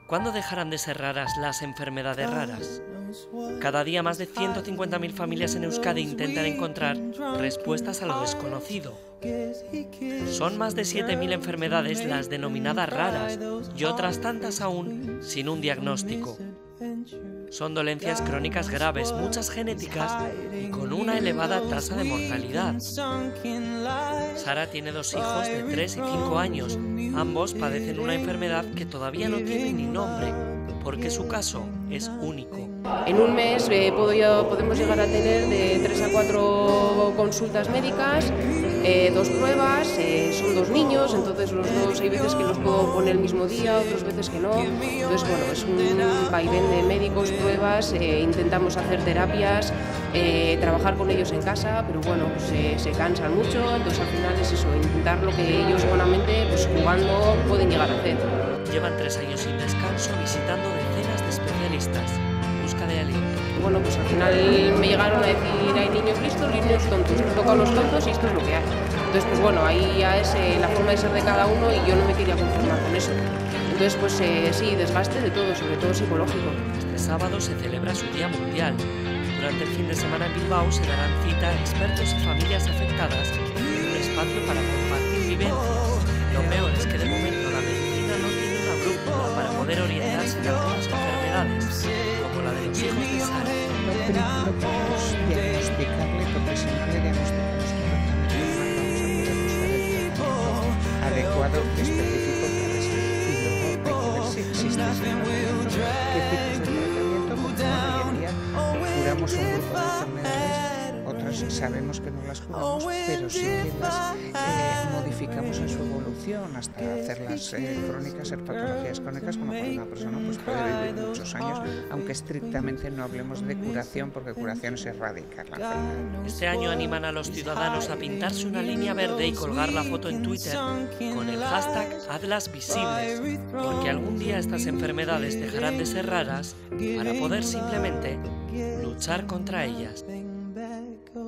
¿Cuándo dejarán de ser raras las enfermedades raras? Cada día más de 150.000 familias en Euskadi intentan encontrar respuestas a lo desconocido. Son más de 7.000 enfermedades las denominadas raras y otras tantas aún sin un diagnóstico. Son dolencias crónicas graves, muchas genéticas y con una elevada tasa de mortalidad. Sara tiene 2 hijos de 3 y 5 años. Ambos padecen una enfermedad que todavía no tiene ni nombre, porque su caso es único. En un mes podemos llegar a tener de 3 a 4 consultas médicas, 2 pruebas, son 2 niños, entonces los 2 hay veces que los puedo poner el mismo día, otras veces que no. Entonces bueno, es un vaivén de médicos, pruebas, intentamos hacer terapias, trabajar con ellos en casa, pero bueno, pues, se cansan mucho, entonces al final es eso, intentar lo que ellos buenamente, pues jugando, pueden llegar a hacer. Llevan 3 años sin descanso visitando decenas de especialistas en busca de aliento. Bueno, pues al final me llegaron a decir, hay niños listos y niños tontos, te toca a los tontos y esto es lo que hay. Entonces, pues bueno, ahí ya es la forma de ser de cada uno y yo no me quería conformar con eso. Entonces, pues sí, desgaste de todo, sobre todo psicológico. Este sábado se celebra su Día Mundial. Durante el fin de semana en Bilbao se darán cita a expertos y familias afectadas en un espacio para compartir vivencias. Lo peor es que de momento la medicina no tiene una brújula para poder orientarse en algunas enfermedades, como la de los hijos de Sara. No podemos diagnosticarle porque si no le diagnosticamos correctamente vamos a poder buscar el tratamiento adecuado, específico para eso. Y luego hay que ver si existe ese tratamiento, qué tipos de tratamiento, porque hoy en día curamos un grupo de enfermedades, otras sabemos que no las curamos, pero sí que las modificamos en su evolución hasta hacerlas crónicas, ser patologías crónicas, con lo cual una persona pues, puede vivir muchos años, aunque estrictamente no hablemos de curación, porque curación es erradicar la enfermedad. Este año animan a los ciudadanos a pintarse una línea verde y colgar la foto en Twitter con el hashtag Hazlas Visibles, porque algún día estas enfermedades dejarán de ser raras para poder simplemente luchar contra ellas.